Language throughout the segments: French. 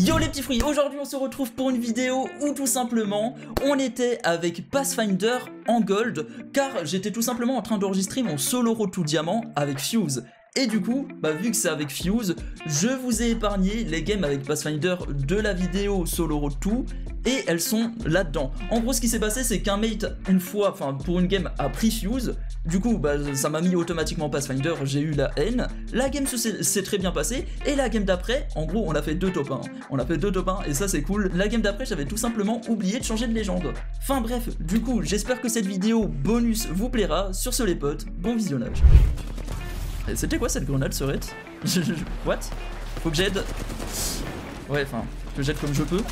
Yo les petits fruits, aujourd'hui on se retrouve pour une vidéo où tout simplement on était avec Pathfinder en gold car j'étais tout simplement en train d'enregistrer mon solo road to diamant avec Fuse. Et du coup, vu que c'est avec Fuse, je vous ai épargné les games avec Pathfinder de la vidéo solo road to et elles sont là-dedans. En gros ce qui s'est passé c'est qu'un mate une fois, pour une game a pris Fuse. Du coup, ça m'a mis automatiquement Pathfinder, j'ai eu la haine. La game s'est très bien passée. Et la game d'après, en gros, on a fait 2 top 1. On a fait 2 top 1 et ça c'est cool. La game d'après, j'avais tout simplement oublié de changer de légende. Enfin bref, du coup, j'espère que cette vidéo bonus vous plaira. Sur ce les potes, bon visionnage. C'était quoi cette grenade, Serette? What? Faut que j'aide. Ouais, que j'aide comme je peux.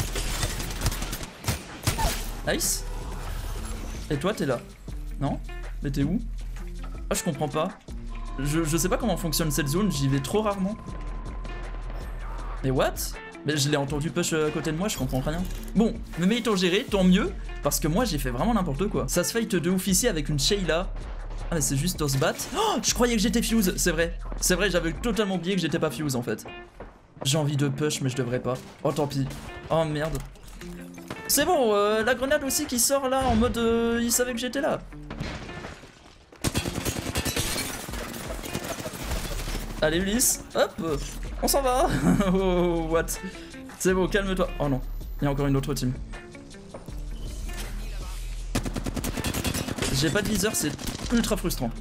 Nice. Et toi, t'es là? Non? Mais t'es où? Ah, je comprends pas. Je sais pas comment fonctionne cette zone, j'y vais trop rarement. Mais what? Mais je l'ai entendu push à côté de moi, je comprends rien. Bon, mes mates ont géré, tant mieux, parce que moi j'ai fait vraiment n'importe quoi. Ça se fight de ouf ici avec une Sheila. Ah mais c'est juste on se bat. Oh, je croyais que j'étais Fuse, c'est vrai. C'est vrai, j'avais totalement oublié que j'étais pas Fuse en fait. J'ai envie de push mais je devrais pas. Oh tant pis. Oh merde. C'est bon, la grenade aussi qui sort là en mode il savait que j'étais là. Allez Ulysse, hop, on s'en va. Oh what? C'est bon, calme-toi. Oh non, il y a encore une autre team. J'ai pas de viseur, c'est ultra frustrant.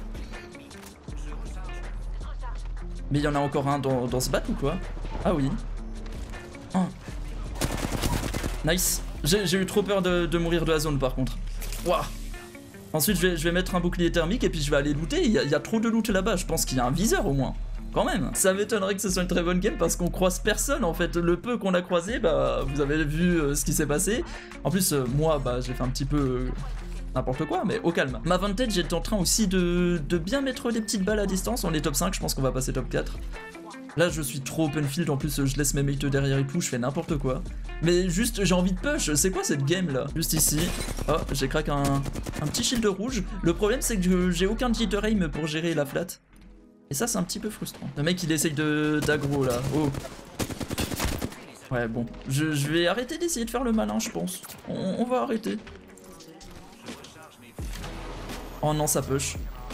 Mais il y en a encore un dans ce bat ou quoi? Ah oui. Oh. Nice. J'ai eu trop peur de mourir de la zone par contre. Waouh. Ensuite je vais mettre un bouclier thermique et puis je vais aller looter. Il y a trop de loot là-bas, je pense qu'il y a un viseur au moins. Quand même, ça m'étonnerait que ce soit une très bonne game parce qu'on croise personne en fait. Le peu qu'on a croisé, vous avez vu ce qui s'est passé. En plus, moi, j'ai fait un petit peu n'importe quoi, mais au calme. Ma Vantage j'étais en train aussi de bien mettre des petites balles à distance. On est top 5, je pense qu'on va passer top 4. Là, je suis trop open field. En plus, je laisse mes mates derrière et tout, je fais n'importe quoi. Mais juste, j'ai envie de push. C'est quoi cette game là? Juste ici. Oh, j'ai craqué un petit shield rouge. Le problème, c'est que j'ai aucun jitter aim pour gérer la flat. Et ça c'est un petit peu frustrant. Le mec il essaye d'aggro là. Oh. Ouais bon. Je vais arrêter d'essayer de faire le malin je pense. On va arrêter. Oh non ça push.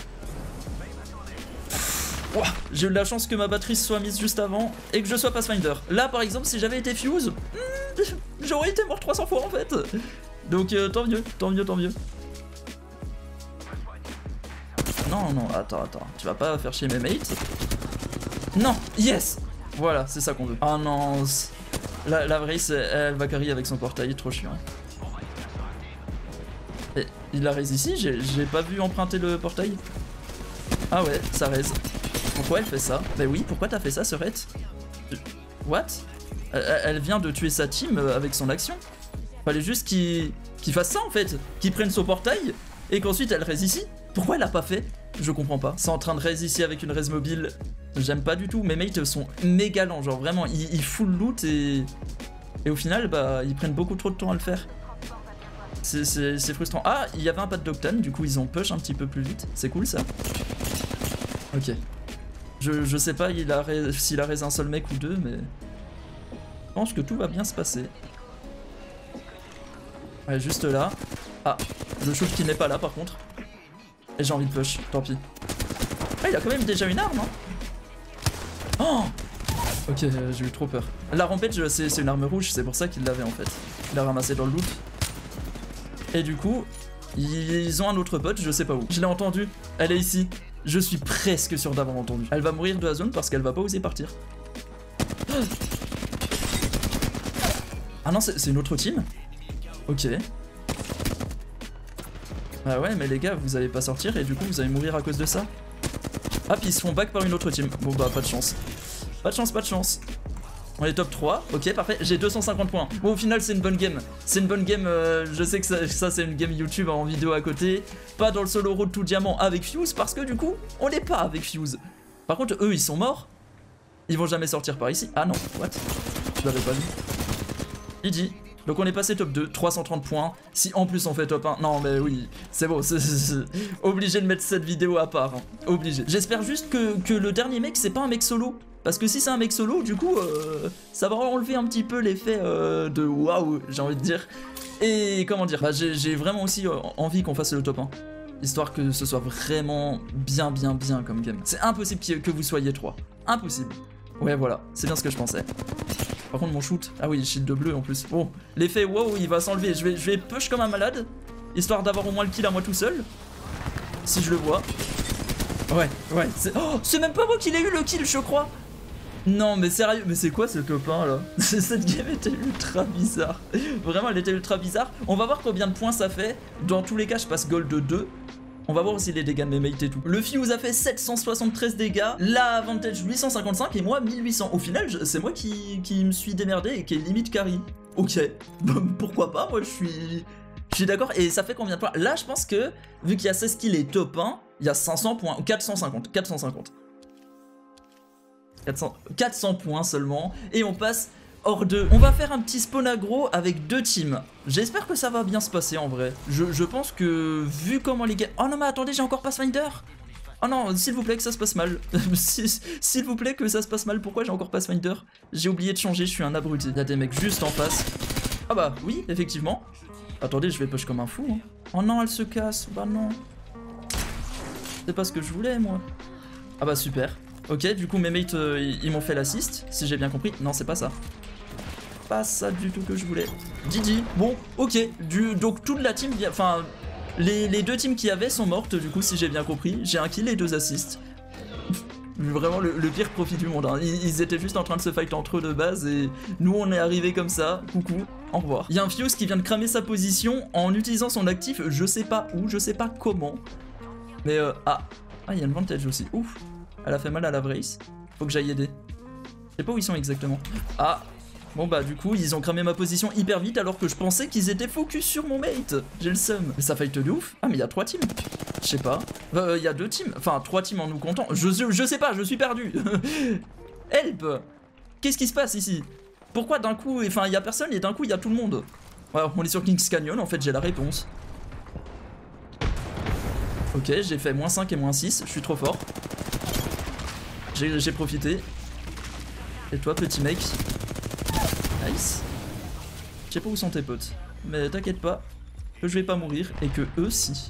Oh, j'ai eu de la chance que ma batterie soit mise juste avant et que je sois Pathfinder. Là par exemple si j'avais été Fuse, j'aurais été mort 300 fois en fait. Donc tant mieux, tant mieux, tant mieux. Non, non, attends, tu vas pas faire chier mes mates. Non, yes. Voilà, c'est ça qu'on veut. Oh non, la vraie, elle va carry avec son portail, trop chiant. Et il la raise ici, j'ai pas vu emprunter le portail. Ah ouais, ça raise. Pourquoi elle fait ça? Bah oui, pourquoi t'as fait ça, Serette? What? Elle vient de tuer sa team avec son action. Fallait juste qu'il fasse ça en fait, qu'il prenne son portail et qu'ensuite elle raise ici. Pourquoi elle l'a pas fait? Je comprends pas. C'est en train de raise ici avec une raise mobile. J'aime pas du tout. Mes mates sont méga lents. Genre vraiment, ils full loot et au final, ils prennent beaucoup trop de temps à le faire. C'est frustrant. Ah, il y avait un pas de Doctane. Du coup, ils ont push un petit peu plus vite. C'est cool ça. Ok. Je sais pas s'il a raise un seul mec ou deux, mais je pense que tout va bien se passer. Ouais, juste là. Ah, le shoot qui n'est pas là par contre. Et j'ai envie de push, tant pis. Ah, il a quand même déjà une arme, hein. Oh. Ok, j'ai eu trop peur. La rampage, c'est une arme rouge, c'est pour ça qu'il l'avait en fait. Il l'a ramassé dans le loot. Et du coup, ils ont un autre pote, je sais pas où. Je l'ai entendu, elle est ici. Je suis presque sûr d'avoir entendu. Elle va mourir de la zone parce qu'elle va pas oser partir. Ah non, c'est une autre team. Ok. Bah ouais mais les gars vous allez pas sortir et du coup vous allez mourir à cause de ça. Ah puis ils se font back par une autre team. Bon pas de chance. Pas de chance, pas de chance. On est top 3, ok parfait, j'ai 250 points. Bon au final c'est une bonne game. C'est une bonne game, je sais que ça c'est une game YouTube en vidéo à côté. Pas dans le solo road to diamant avec Fuse parce que du coup on n'est pas avec Fuse. Par contre eux ils sont morts. Ils vont jamais sortir par ici. Ah non, what? Je l'avais pas vu. GG. Donc on est passé top 2, 330 points. Si en plus on fait top 1, non mais oui, c'est bon, c'est obligé de mettre cette vidéo à part, hein. Obligé. J'espère juste que le dernier mec c'est pas un mec solo. Parce que si c'est un mec solo, du coup, ça va enlever un petit peu l'effet de waouh, j'ai envie de dire. Et comment dire, bah, j'ai vraiment aussi envie qu'on fasse le top 1. Histoire que ce soit vraiment bien comme game. C'est impossible que vous soyez 3. Impossible. Ouais, voilà, c'est bien ce que je pensais. Par contre, mon shoot... Ah oui, shield bleu en plus. Bon, l'effet wow, il va s'enlever. Je vais push comme un malade, histoire d'avoir au moins le kill à moi tout seul. Si je le vois. Ouais. Oh, c'est même pas moi qui l'ai eu le kill, je crois. Non, mais sérieux, mais c'est quoi ce copain là? Cette game était ultra bizarre. Vraiment, elle était ultra bizarre. On va voir combien de points ça fait. Dans tous les cas, je passe gold 2. On va voir aussi les dégâts de mes mates et tout. Le Fuse a fait 773 dégâts, la Vantage 855 et moi 1800. Au final, c'est moi qui me suis démerdé et qui est limite carry. Ok, pourquoi pas, moi je suis d'accord. Et ça fait combien de points? Là, je pense que, vu qu'il y a 16 kills et top 1, il y a 500 points, 450. 400 points seulement, et on passe hors 2. On va faire un petit spawn aggro avec 2 teams. J'espère que ça va bien se passer en vrai. Je pense que, vu comment les gars... Oh non mais attendez, j'ai encore Pathfinder. Oh non, s'il vous plaît que ça se passe mal. S'il vous plaît que ça se passe mal, pourquoi j'ai encore Pathfinder? J'ai oublié de changer, je suis un abruti. Il y a des mecs juste en face. Ah bah oui, effectivement. Attendez, je vais push comme un fou. Hein. Oh non, elle se casse. Bah non. C'est pas ce que je voulais, moi. Ah bah super. Ok, du coup mes mates ils m'ont fait l'assist, si j'ai bien compris. Non, c'est pas ça. Pas ça du tout que je voulais. GG. Bon, ok. Donc toute la team, enfin les 2 teams qui avaient sont mortes du coup, si j'ai bien compris. J'ai un kill et 2 assists. Vraiment le pire profit du monde. Hein. Ils étaient juste en train de se fight entre eux de base et nous on est arrivé comme ça. Coucou, au revoir. Il y a un Fuse qui vient de cramer sa position en utilisant son actif. Je sais pas où, je sais pas comment. Mais ah, il y a une Vantage aussi. Ouf. Elle a fait mal à la Vrace. Faut que j'aille aider. Je sais pas où ils sont exactement. Ah. Bon bah du coup ils ont cramé ma position hyper vite alors que je pensais qu'ils étaient focus sur mon mate. J'ai le seum. Mais ça fight de ouf. Ah mais il y a 3 teams. Je sais pas. Il y a 2 teams. Enfin 3 teams en nous comptant. Je sais pas, je suis perdu. Help. Qu'est-ce qui se passe ici? Pourquoi d'un coup, enfin il y a personne et d'un coup il y a tout le monde? Ouais, on est sur Kings Canyon, en fait j'ai la réponse. Ok, j'ai fait -5 et -6, je suis trop fort. J'ai profité. Et toi, petit mec. Nice. Je sais pas où sont tes potes. Mais t'inquiète pas, que je vais pas mourir et que eux, si.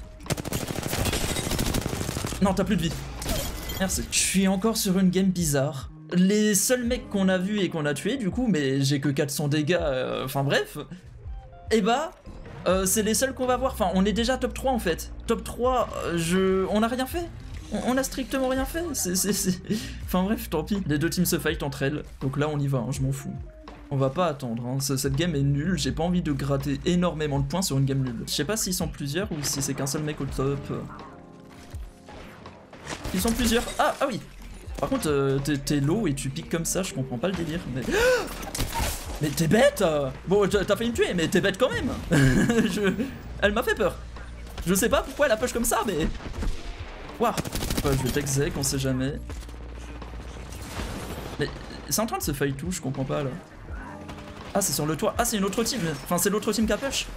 Non, t'as plus de vie. Merci. Je suis encore sur une game bizarre. Les seuls mecs qu'on a vus et qu'on a tués, du coup, mais j'ai que 400 dégâts, enfin bref. Et bah, c'est les seuls qu'on va voir. Enfin, on est déjà top 3 en fait. Top 3, on a rien fait. On a strictement rien fait. Enfin bref, tant pis. Les 2 teams se fight entre elles. Donc là, on y va, hein, je m'en fous. On va pas attendre. Hein. Cette game est nulle. J'ai pas envie de gratter énormément de points sur une game nulle. Je sais pas s'ils sont plusieurs ou si c'est qu'un seul mec au top. Ils sont plusieurs. Ah oui. Par contre, t'es low et tu piques comme ça. Je comprends pas le délire. Mais t'es bête. Bon, t'as failli me tuer, mais t'es bête quand même. Elle m'a fait peur. Je sais pas pourquoi elle a push comme ça, mais... Waouh. Je vais t'exec, on sait jamais. Mais c'est en train de se fight tout, je comprends pas là. Ah, c'est sur le toit. Ah, c'est une autre team. Enfin, c'est l'autre team qui a push.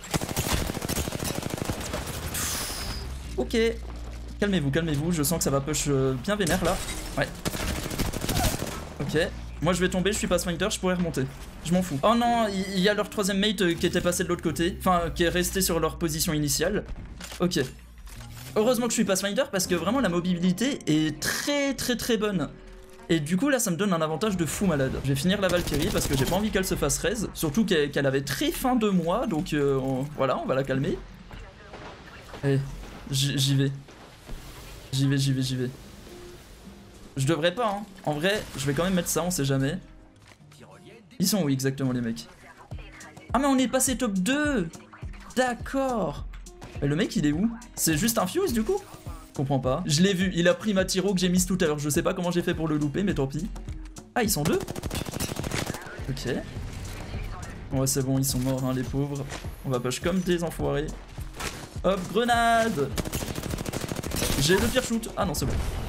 Ok. Calmez-vous, calmez-vous. Je sens que ça va push bien vénère là. Ouais. Ok. Moi, je vais tomber, je suis Pathfinder, je pourrais remonter. Je m'en fous. Oh non, il y a leur 3ème mate qui était passé de l'autre côté. Enfin, qui est resté sur leur position initiale. Ok. Heureusement que je suis Pathfinder parce que vraiment la mobilité est très bonne. Et du coup là ça me donne un avantage de fou malade. Je vais finir la Valkyrie parce que j'ai pas envie qu'elle se fasse raise. Surtout qu'elle avait très faim de moi. Donc voilà, on va la calmer. Allez, j'y vais. J'y vais. Je devrais pas hein. En vrai je vais quand même mettre ça, on sait jamais. Ils sont où exactement les mecs? Ah mais on est passé top 2. D'accord. Mais le mec il est où? C'est juste un Fuse du coup? Je comprends pas. Je l'ai vu, il a pris ma tyro que j'ai mise tout à l'heure. Je sais pas comment j'ai fait pour le louper, mais tant pis. Ah, ils sont 2. Ok. Ouais, c'est bon, ils sont morts, hein, les pauvres. On va push comme des enfoirés. Hop, grenade. J'ai le pire shoot. Ah non, c'est bon.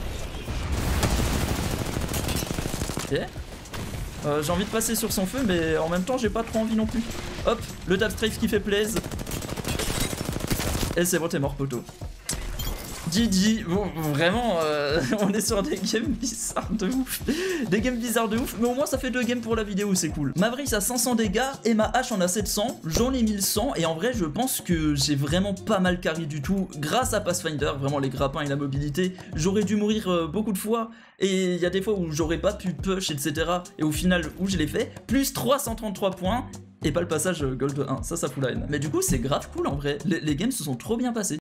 Ok. J'ai envie de passer sur son feu, mais en même temps, j'ai pas trop envie non plus. Hop, le tap strafe qui fait plaise. Et c'est bon, t'es mort, poteau. GG, bon, vraiment, on est sur des games bizarres de ouf. Des games bizarres de ouf, mais au moins ça fait 2 games pour la vidéo, c'est cool. Mavrix a 500 dégâts et ma hache en a 700, j'en ai 1100 et en vrai je pense que j'ai vraiment pas mal carry du tout grâce à Pathfinder, vraiment les grappins et la mobilité. J'aurais dû mourir beaucoup de fois et il y a des fois où j'aurais pas pu push etc. Et au final où je l'ai fait, plus 333 points. Et pas le passage Gold 1, ça fout la haine. Mais du coup c'est grave cool en vrai, les games se sont trop bien passés.